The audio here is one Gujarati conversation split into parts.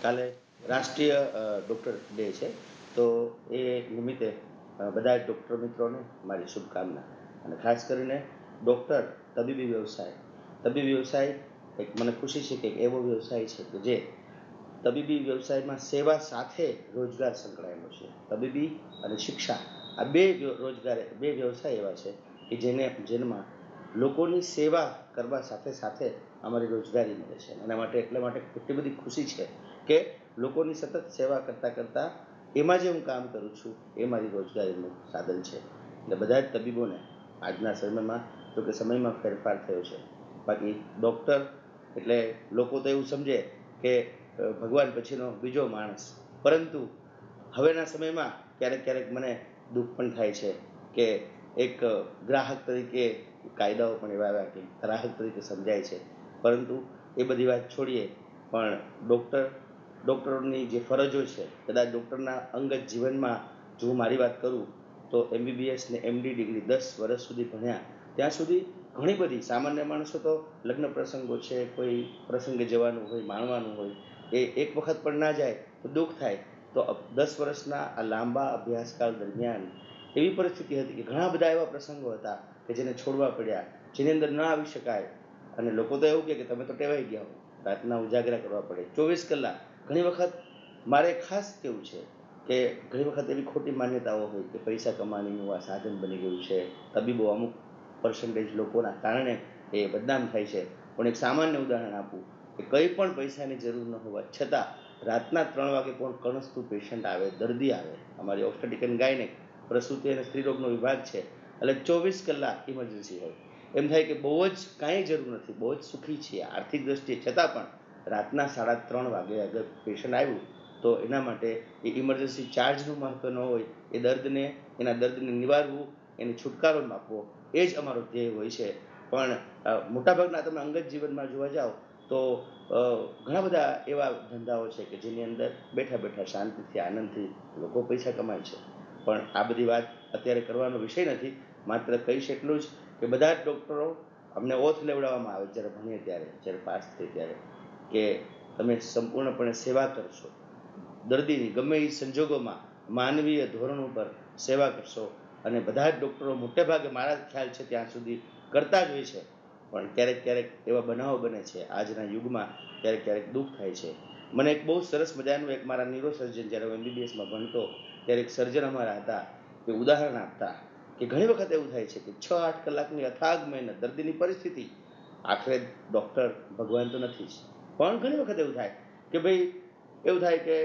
કાલે રાષ્ટ્રીય ડૉક્ટર ડે છે, તો એ નિમિત્તે બધા જ ડૉક્ટર મિત્રોને મારી શુભકામના. અને ખાસ કરીને ડૉક્ટર તબીબી વ્યવસાય એક મને ખુશી છે કે એક એવો વ્યવસાય છે કે જે તબીબી વ્યવસાયમાં સેવા સાથે રોજગાર સંકળાયેલો છે. તબીબી અને શિક્ષા આ બે વ્યવસાય એવા છે કે જેમાં લોકોની સેવા કરવા સાથે સાથે અમારી રોજગારી મળે છે. એના માટે એટલા માટે એટલી બધી ખુશી છે કે લોકોની સતત સેવા કરતાં કરતાં એમાં જે હું કામ કરું છું એ મારી રોજગારીનું સાધન છે. એટલે બધા જ તબીબોને આજના સમયમાં ફેરફાર થયો છે. બાકી ડૉક્ટર એટલે લોકો તો એવું સમજે કે ભગવાન પછીનો બીજો માણસ, પરંતુ હવેના સમયમાં ક્યારેક મને દુઃખ પણ થાય છે કે એક ગ્રાહક તરીકે કાયદાઓ પણ એવા આવ્યા કે ગ્રાહક તરીકે સમજાય છે. પરંતુ એ બધી વાત છોડીએ, પણ ડૉક્ટરોની જે ફરજો છે, કદાચ ડૉક્ટરના અંગત જીવનમાં જો હું મારી વાત કરું તો MBBS ને MD ડિગ્રી 10 વર્ષ સુધી ભણ્યા ત્યાં સુધી ઘણી બધી સામાન્ય માણસો તો લગ્ન પ્રસંગો છે, કોઈ પ્રસંગે જવાનું હોય, માણવાનું હોય, એ એક વખત પણ ના જાય તો દુઃખ થાય. તો 10 વર્ષના આ લાંબા અભ્યાસકાળ દરમિયાન એવી પરિસ્થિતિ હતી કે ઘણા બધા એવા પ્રસંગો હતા કે જેને છોડવા પડ્યા, જેની અંદર ન આવી શકાય. અને લોકો તો એવું કહે કે તમે તો ટેવાઈ ગયા હો, રાતના ઉજાગરા કરવા પડે 24 કલાક. ઘણી વખત મારે ખાસ કેવું છે કે ઘણી વખત એવી ખોટી માન્યતાઓ હોય કે પૈસા કમાણીનું આ સાધન બની ગયું છે. તબીબો અમુક પર્સન્ટેજ લોકોના કારણે એ બદનામ થાય છે. પણ એક સામાન્ય ઉદાહરણ આપું કે કંઈ પણ પૈસાની જરૂર ન હોવા છતાં રાતના 3 વાગે કોણ કણસતું પેશન્ટ આવે, દર્દી આવે, અમારી ઓબ્સ્ટેટ્રિક એન્ડ ગાયનેક પ્રસૂતિ અને સ્ત્રીરોગનો વિભાગ છે, એટલે 24 કલાક ઇમરજન્સી હોય. એમ થાય કે બહુ જ કાંઈ જરૂર નથી, બહુ જ સુખી છીએ આર્થિક દ્રષ્ટિએ, છતાં પણ રાતના 3:30 વાગે અગર પેશન્ટ આવ્યું તો એના માટે એ ઇમરજન્સી ચાર્જનું મહત્ત્વ ન હોય, એના દર્દને નિવારવું, એને છુટકારો આપવો, એ જ અમારો ધ્યેય હોય છે. પણ મોટાભાગના તમે અંગત જીવનમાં જોવા જાઓ તો ઘણા બધા એવા ધંધાઓ છે કે જેની અંદર બેઠા બેઠા શાંતિથી આનંદથી લોકો પૈસા કમાય છે. પણ આ બધી વાત અત્યારે કરવાનો વિષય નથી. માત્ર કહીશ એટલું જ કે બધા જ ડૉક્ટરો અમને ઓથ લેવડાવવામાં આવે જ્યારે ભણીએ ત્યારે, જ્યારે પાસ થઈએ ત્યારે, કે તમે સંપૂર્ણપણે સેવા કરશો, દર્દીની ગમે એ સંજોગોમાં માનવીય ધોરણો પર સેવા કરશો. અને બધા જ ડૉક્ટરો મોટેભાગે મારા ખ્યાલ છે ત્યાં સુધી કરતા જ હોય છે. પણ ક્યારેક એવા બનાવો બને છે આજના યુગમાં, ક્યારેક દુઃખ થાય છે. મને એક બહુ સરસ મજાનું એક મારા ન્યુરોસર્જન, જ્યારે હું MBBSમાં ભણતો ત્યારે એક સર્જન અમારા હતા એ ઉદાહરણ આપતા કે ઘણી વખત એવું થાય છે કે 6-8 કલાકની અથાગ મહેનત, દર્દીની પરિસ્થિતિ, આખરે ડૉક્ટર ભગવાન તો નથી જ, પણ ઘણી વખત એવું થાય કે ભાઈ એવું થાય કે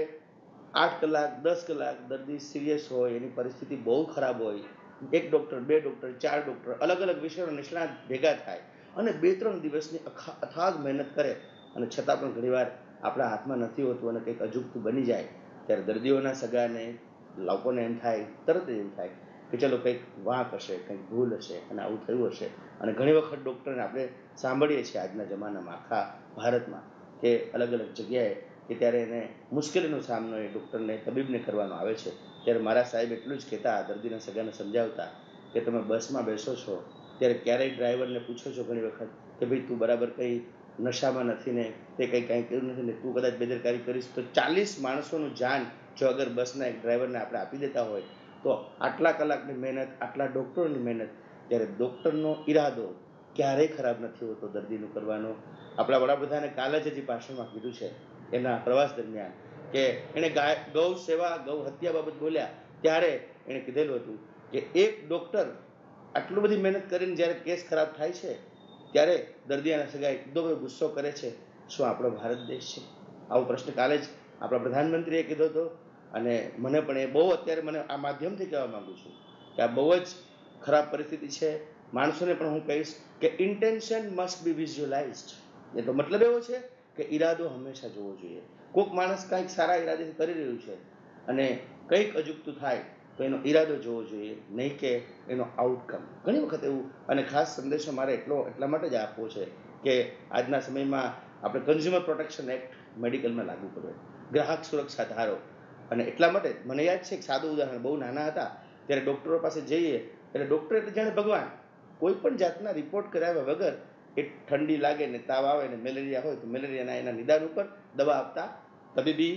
8 કલાક 10 કલાક દર્દી સિરિયસ હોય, એની પરિસ્થિતિ બહુ ખરાબ હોય, 1 ડૉક્ટર 2 ડૉક્ટર 4 ડૉક્ટર અલગ અલગ વિષયોના નિષ્ણાત ભેગા થાય અને 2-3 દિવસની અથાગ મહેનત કરે, અને છતાં પણ ઘણીવાર આપણા હાથમાં નથી હોતું અને કંઈક અજુગતું બની જાય, ત્યારે દર્દીઓના સગાને, લોકોને એમ થાય, તરત જ એમ થાય કે ચલો કંઈક વાંક હશે, કંઈક ભૂલ હશે અને આવું થયું હશે. અને ઘણી વખત ડૉક્ટરને આપણે સાંભળીએ છીએ આજના જમાનામાં આખા ભારતમાં કે અલગ અલગ જગ્યાએ કે ત્યારે એને મુશ્કેલીનો સામનો એ ડૉક્ટરને, તબીબને કરવાનો આવે છે. ત્યારે મારા સાહેબ એટલું જ કહેતા, દર્દીના સગાને સમજાવતા કે તમે બસમાં બેસો છો ત્યારે ક્યારેય ડ્રાઈવરને પૂછો છો ઘણી વખત કે ભાઈ તું બરાબર કંઈ નશામાં નથી ને, તે કંઈ કર્યું નથી ને, તું કદાચ બેદરકારી કરીશ તો 40 માણસોનું જાન જો અગર બસના એક ડ્રાઈવરને આપણે આપી દેતા હોય તો આટલા કલાકની મહેનત, આટલા ડૉક્ટરોની મહેનત, ત્યારે ડૉક્ટરનો ઈરાદો ક્યારેય ખરાબ નથી હોતો દર્દીનું કરવાનો. આપણા વડાપ્રધાને કાલે જ હજી ભાષણમાં કીધું છે એના પ્રવાસ દરમિયાન કે એણે ગૌ સેવા, ગૌ હત્યા બાબત બોલ્યા ત્યારે એણે કીધેલું હતું કે એક ડૉક્ટર આટલું બધી મહેનત કરીને જ્યારે કેસ ખરાબ થાય છે ત્યારે દર્દીના સગાએ એટલો બધો ગુસ્સો કરે છે. શું આપણો ભારત દેશ છે? આવો પ્રશ્ન કાલે જ આપણા પ્રધાનમંત્રીએ કીધો હતો. અને મને પણ એ બહુ અત્યારે મને આ માધ્યમથી કહેવા માગું છું કે આ બહુ જ ખરાબ પરિસ્થિતિ છે. માણસોને પણ હું કહીશ કે ઇન્ટેન્શન મસ્ટ બી વિઝ્યુઅલાઇઝડ. એનો મતલબ એવો છે કે ઈરાદો હંમેશા જોવો જોઈએ. કોઈક માણસ કંઈક સારા ઈરાદેથી કરી રહ્યું છે અને કંઈક અજુગતું થાય તો એનો ઈરાદો જોવો જોઈએ, નહીં કે એનો આઉટકમ. ઘણી વખત એવું, અને ખાસ સંદેશો મારે એટલા માટે જ આપવો છે કે આજના સમયમાં આપણે કન્ઝ્યુમર પ્રોટેક્શન એક્ટ મેડિકલમાં લાગુ કરવો, ગ્રાહક સુરક્ષા ધારો. અને એટલા માટે મને યાદ છે એક સાદું ઉદાહરણ, બહુ નાના હતા ત્યારે ડૉક્ટરો પાસે જઈએ એટલે ડૉક્ટર એટલે જાણે ભગવાન. કોઈ પણ જાતના રિપોર્ટ કરાવ્યા વગર એ ઠંડી લાગે ને, તાવ આવે ને, મેલેરિયા હોય તો મેલેરિયાના એના નિદાન ઉપર દવા આપતા, તબીબી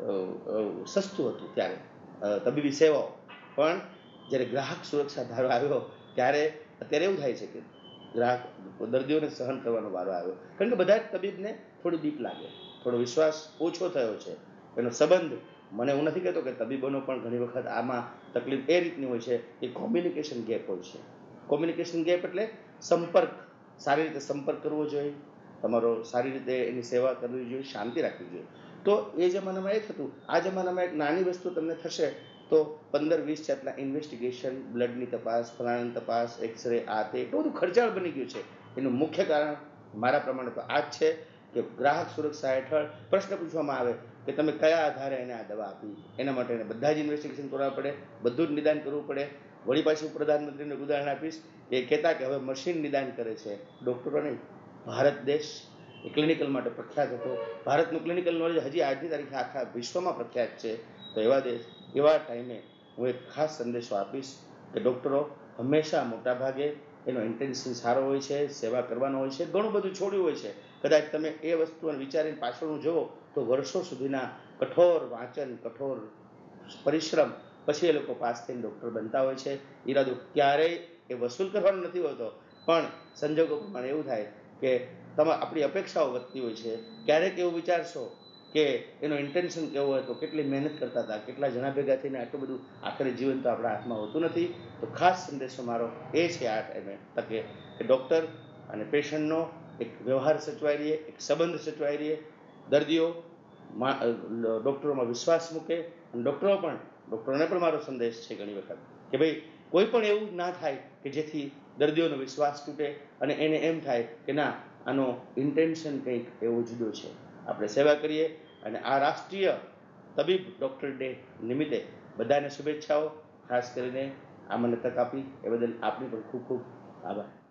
સસ્તું હતું ત્યારે, તબીબી સેવાઓ. પણ જ્યારે ગ્રાહક સુરક્ષા ધારો આવ્યો ત્યારે અત્યારે એવું થાય છે કે ગ્રાહક દર્દીઓને સહન કરવાનો વારો આવ્યો, કારણ કે બધા જ તબીબને થોડી બીક લાગે, થોડો વિશ્વાસ ઓછો થયો છે. એનો સંબંધ, મને હું નથી કહેતો કે તબીબોનો પણ ઘણી વખત આમાં તકલીફ એ રીતની હોય છે કે કોમ્યુનિકેશન ગેપ હોય છે. કોમ્યુનિકેશન ગેપ એટલે સંપર્ક, સારી રીતે સંપર્ક કરવો જોઈએ, તમારો સારી રીતે એની સેવા કરવી જોઈએ, શાંતિ રાખવી જોઈએ. તો એ જમાનામાં એક હતું. આ જમાનામાં એક નાની વસ્તુ તમને થશે તો 15-20 જાતના ઇન્વેસ્ટિગેશન, બ્લડની તપાસ, ફલાણાની તપાસ, એક્સરે, આ તે એટલું બધું ખર્ચાળ બની ગયું છે. એનું મુખ્ય કારણ મારા પ્રમાણે તો આ જ છે કે ગ્રાહક સુરક્ષા હેઠળ પ્રશ્ન પૂછવામાં આવે કે તમે કયા આધારે એને આ દવા આપી, એના માટે એને બધા જ ઇન્વેસ્ટિગેશન કરવા પડે, બધું જ નિદાન કરવું પડે. વળી પાછું પ્રધાનમંત્રીને ઉદાહરણ આપીશ, એ કહેતા કે હવે મશીન નિદાન કરે છે, ડૉક્ટરો નહીં. ભારત દેશ એ ક્લિનિકલ માટે પ્રખ્યાત હતો. ભારતનું ક્લિનિકલ નોલેજ હજી આજની તારીખે આખા વિશ્વમાં પ્રખ્યાત છે. તો એવા ટાઈમે હું એક ખાસ સંદેશો આપીશ કે ડૉક્ટરો હંમેશા મોટાભાગે એનો ઇન્ટેન્શન સારો હોય છે, સેવા કરવાનો હોય છે, ઘણું બધું છોડ્યું હોય છે. કદાચ તમે એ વસ્તુને વિચારીને પાછળનું જુઓ તો વર્ષો સુધીના કઠોર વાંચન, કઠોર પરિશ્રમ પછી એ લોકો પાસ થઈને ડૉક્ટર બનતા હોય છે. ઈરાદો ક્યારેય એ વસૂલ કરવાનો નથી હોતો, પણ સંજોગો પ્રમાણે એવું થાય કે આપણી અપેક્ષાઓ વધતી હોય છે. ક્યારેક એવું વિચારશો કે એનો ઇન્ટેન્શન કેવો હોય, તો કેટલી મહેનત કરતા હતા, કેટલા જણા ભેગા થઈને આટલું બધું, આખરે જીવન તો આપણા હાથમાં હોતું નથી. તો ખાસ સંદેશો મારો એ છે આ ટાઈમે તકે કે ડૉક્ટર અને પેશન્ટનો એક વ્યવહાર સચવાઈ રહીએ, એક સંબંધ સચવાઈ રહીએ, દર્દીઓ ડૉક્ટરોમાં વિશ્વાસ મૂકે, અને ડૉક્ટરોને પણ મારો સંદેશ છે ઘણી વખત કે ભાઈ કોઈ પણ એવું ના થાય કે જેથી દર્દીઓનો વિશ્વાસ તૂટે અને એને એમ થાય કે ના, આનો ઇન્ટેન્શન કંઈક એવો જુદો છે. આપણે સેવા કરીએ. અને આ રાષ્ટ્રીય તબીબ ડૉક્ટર ડે નિમિત્તે બધાને શુભેચ્છાઓ. ખાસ કરીને આ મને તક આપી એ બદલ આપની પણ ખૂબ ખૂબ આભાર.